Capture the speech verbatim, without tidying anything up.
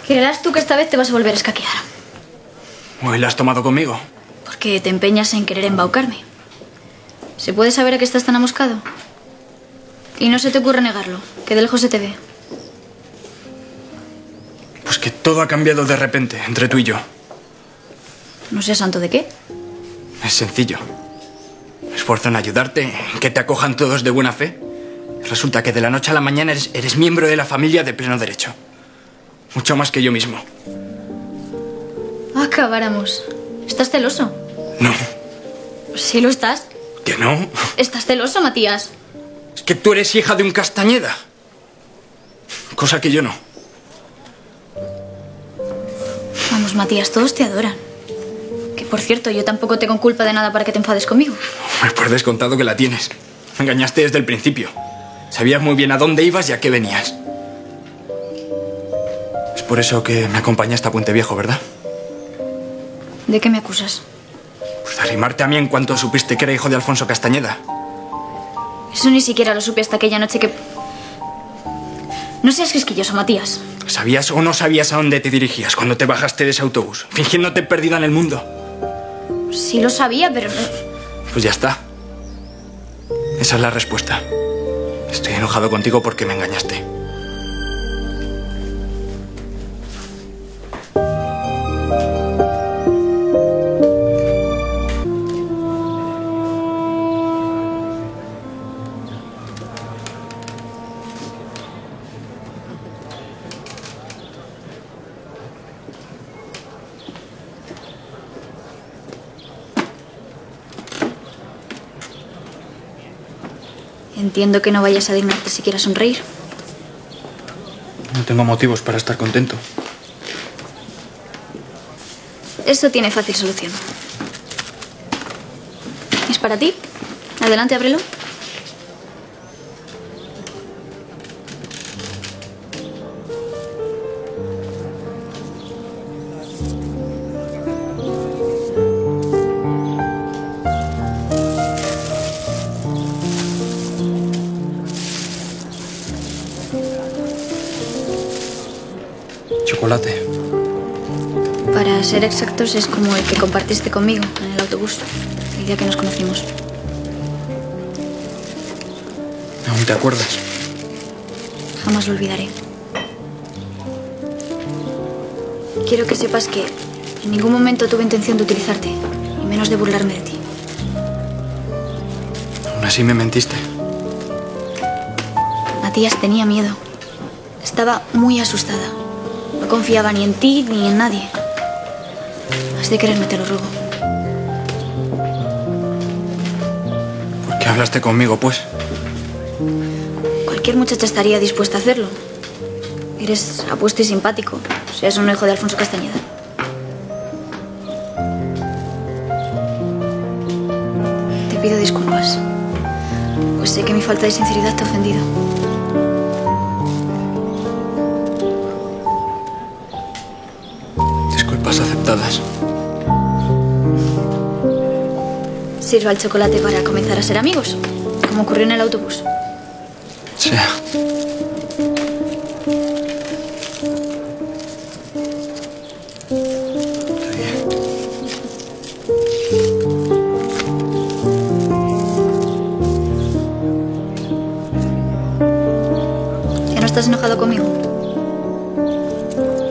Creerás tú que esta vez te vas a volver a escaquear. ¿Hoy la has tomado conmigo? Porque te empeñas en querer embaucarme. ¿Se puede saber a qué estás tan amoscado? Y no se te ocurre negarlo, que de lejos se te ve. Pues que todo ha cambiado de repente entre tú y yo. No sé santo de qué. Es sencillo. Me esfuerzo en ayudarte, en que te acojan todos de buena fe. Resulta que de la noche a la mañana eres, eres miembro de la familia de pleno derecho. Mucho más que yo mismo. Acabáramos. ¿Estás celoso? No. Sí lo estás. ¿Que no? ¿Estás celoso, Matías? Es que tú eres hija de un Castañeda. Cosa que yo no. Vamos, Matías, todos te adoran. Que, por cierto, yo tampoco tengo culpa de nada para que te enfades conmigo. Me por descontado que la tienes. Me engañaste desde el principio. Sabías muy bien a dónde ibas y a qué venías. Es por eso que me acompañaste a Puente Viejo, ¿verdad? ¿De qué me acusas? Pues de arrimarte a mí en cuanto supiste que era hijo de Alfonso Castañeda. Eso ni siquiera lo supe hasta aquella noche que... No seas quisquilloso, Matías. ¿Sabías o no sabías a dónde te dirigías cuando te bajaste de ese autobús, fingiéndote perdida en el mundo? Sí lo sabía, pero... Pues ya está. Esa es la respuesta. Estoy enojado contigo porque me engañaste. Entiendo que no vayas a dignarte siquiera a sonreír. No tengo motivos para estar contento. Eso tiene fácil solución. ¿Es para ti? Adelante, ábrelo. Chocolate. Para ser exactos, es como el que compartiste conmigo en el autobús, el día que nos conocimos. ¿Aún te acuerdas? Jamás lo olvidaré. Quiero que sepas que en ningún momento tuve intención de utilizarte, y menos de burlarme de ti. Aún así me mentiste. Matías tenía miedo. Estaba muy asustada. No confiaba ni en ti ni en nadie. Has de quererme, te lo ruego. ¿Por qué hablaste conmigo, pues? Cualquier muchacha estaría dispuesta a hacerlo. Eres apuesto y simpático. Seas un hijo de Alfonso Castañeda. Te pido disculpas. Pues sé que mi falta de sinceridad te ha ofendido. Disculpas aceptadas. Sirva el chocolate para comenzar a ser amigos, como ocurrió en el autobús. Sea. Está bien. ¿Ya no estás enojado conmigo?